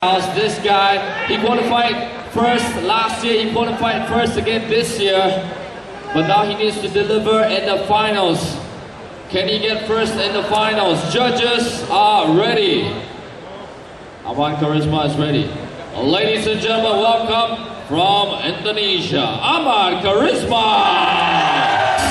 This guy, he qualified first last year, he qualified first again this year, but now he needs to deliver in the finals. Can he get first in the finals? Judges are ready. Ahmad Charisma is ready. Ladies and gentlemen, welcome from Indonesia, Ahmad Charisma.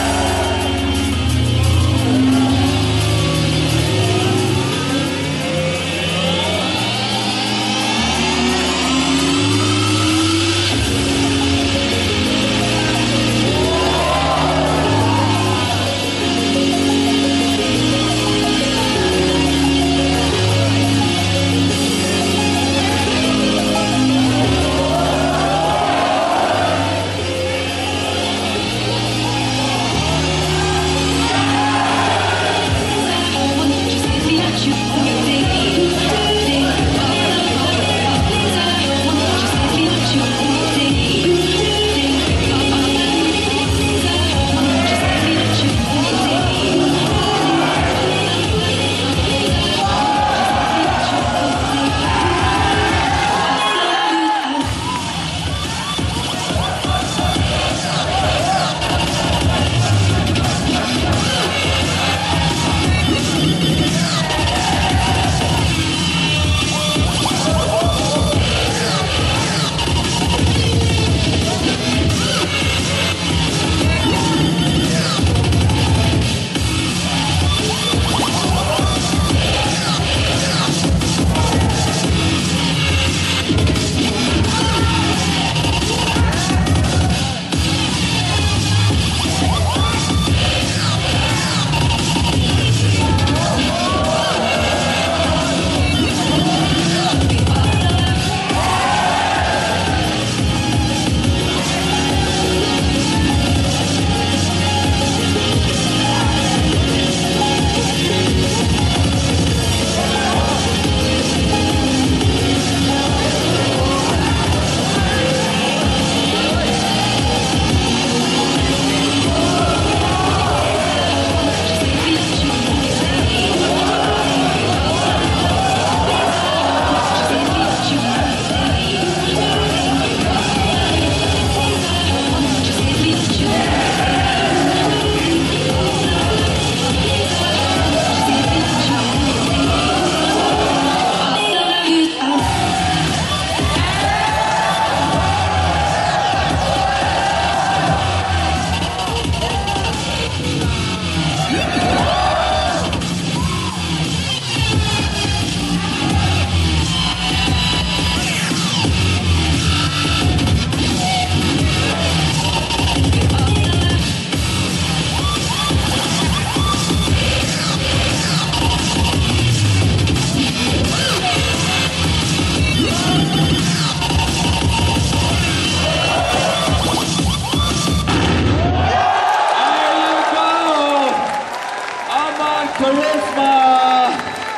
Charisma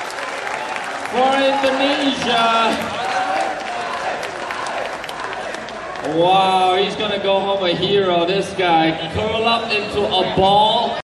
for Indonesia. Wow, he's gonna go home a hero, this guy. Curl up into a ball.